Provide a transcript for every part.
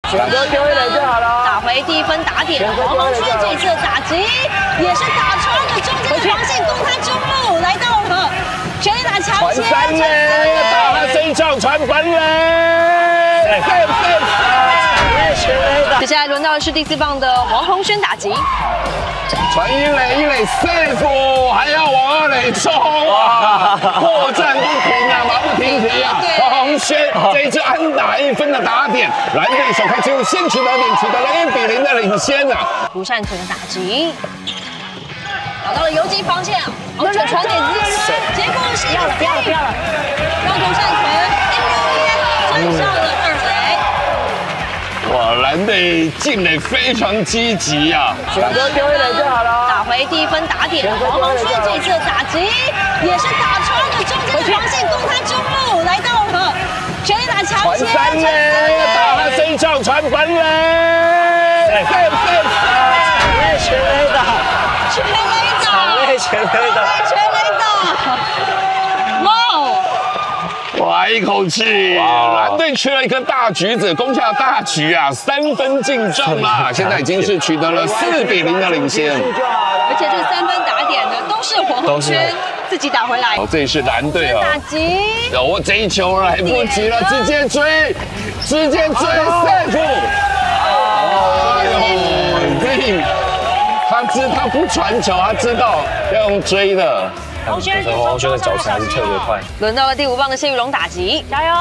选择丢一垒就好了。 打回第1分打点，黄宏轩这次的打击也是打穿了中间的防线，攻他中路，来到了全垒打抢传3垒，打他身上传本垒， 接下来轮到的是第4棒的黄宏轩打击， 传1垒safe， 还要往2垒冲啊！破绽不停啊，马不停蹄啊！黄宏轩这一次安打1分的打点，蓝队首开纪录先取得点，取得了1比0的领先啊！ 涂善存的打击，找到了游击防线，红球传给资深，结果是不要了，让涂善存1-1追上了2垒。 哇，蓝队进垒非常积极啊！选择丢一垒就好了。 打回第1分打点，黄宏轩这次的打击也是打穿了中间的防线，攻他中路，来到了全垒打抢传3垒，打他身上传本垒，全垒打，哇，一口气，蓝队缺了一颗大橘子，攻下大局啊，3分进账啊，现在已经是取得了4比0的领先。 而且这3分打点呢，都是黄宏轩自己打回来。 这里是蓝队啊， 打击， 哦，这一球来不及了，直接追 safe。他不传球，他知道要用追的。 黄宏轩的脚程还是特别快。 轮到了第5棒的谢玉龙打击，加油！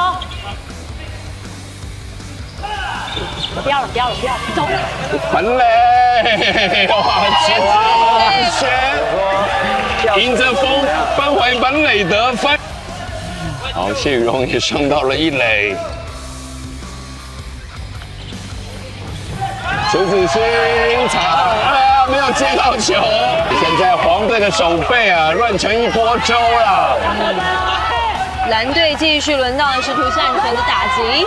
不要了，走！ 本垒，哇，迎着风奔回本垒得分。好，谢宇荣也上到了1垒。徐子欣长没有接到球，现在黄队的守备啊乱成一锅粥了。 蓝队继续轮到的是涂善存的打击，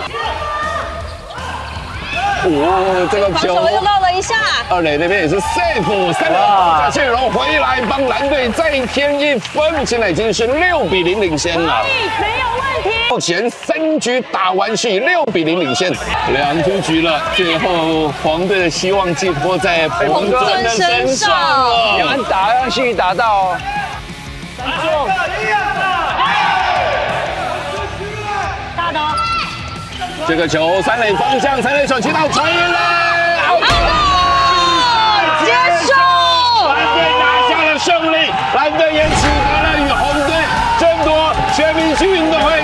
这个球防守又绕了一下 ，2垒那边也是 safe， 3垒谢宇荣回来帮蓝队再添1分，现在已经是6比0领先了。 没有问题。 目前3局打完是以6比0领先，2出局了，最后黄队的希望寄托在彭尊的身上了。 要打上去打到。 大的， 这个球3垒方向，3垒手接到传1垒， 接受， 蓝队拿下了胜利，蓝队也取得了与红队争夺全明星运动会